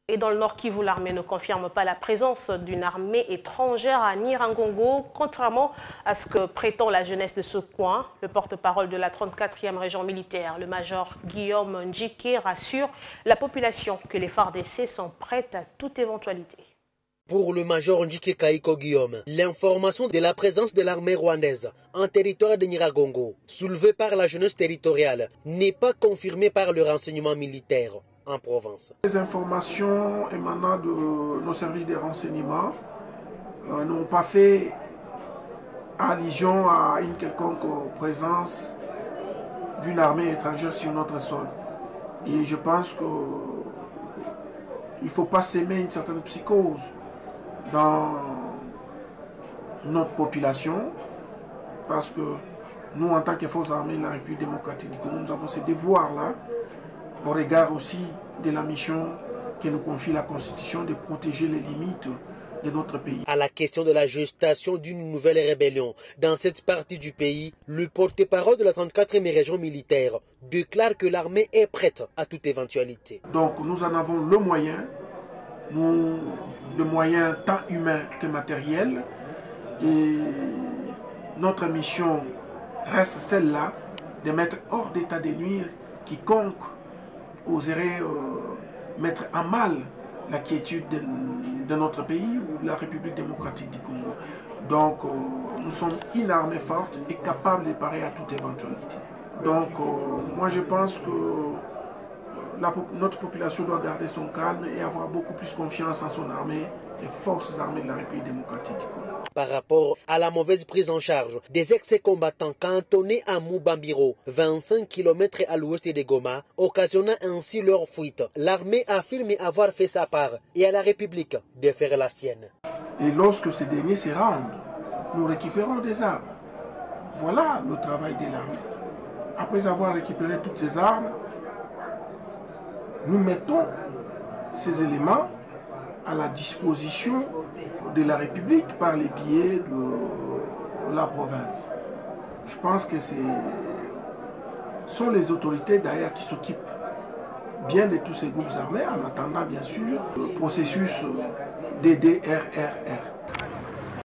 Et dans le Nord Kivu, l'armée ne confirme pas la présence d'une armée étrangère à Nyiragongo, contrairement à ce que prétend la jeunesse de ce coin. Le porte-parole de la 34e région militaire, le major Guillaume Njike, rassure la population que les FARDC sont prêtes à toute éventualité. Pour le major Njike Kaiko Guillaume, l'information de la présence de l'armée rwandaise en territoire de Nyiragongo, soulevée par la jeunesse territoriale, n'est pas confirmée par le renseignement militaire en province. Les informations émanant de nos services de renseignement n'ont pas fait allusion à une quelconque présence d'une armée étrangère sur notre sol. Et je pense qu'il ne faut pas s'aimer une certaine psychose dans notre population, parce que nous, en tant que forces armées de la République démocratique du Congo, nous avons ce devoir-là, au regard aussi de la mission que nous confie la Constitution de protéger les limites de notre pays. À la question de la gestation d'une nouvelle rébellion dans cette partie du pays, le porte-parole de la 34e région militaire déclare que l'armée est prête à toute éventualité. Donc nous en avons le moyen tant humain que matériel, et notre mission reste celle-là de mettre hors d'état de nuire quiconque oserait mettre à mal la quiétude de notre pays ou de la République démocratique du Congo. Donc nous sommes une armée forte et capable de parer à toute éventualité. Donc moi je pense que notre population doit garder son calme et avoir beaucoup plus confiance en son armée, les forces armées de la République démocratique du Congo. Par rapport à la mauvaise prise en charge des ex-combattants cantonnés à Mubambiro, 25 km à l'ouest de Goma, occasionnant ainsi leur fuite, l'armée affirme avoir fait sa part et à la République de faire la sienne. Et lorsque ces derniers se rendent, nous récupérons des armes. Voilà le travail de l'armée. Après avoir récupéré toutes ces armes, nous mettons ces éléments à la disposition de la République par les biais de la province. Je pense que ce sont les autorités d'ailleurs qui s'occupent bien de tous ces groupes armés en attendant bien sûr le processus DDRRR.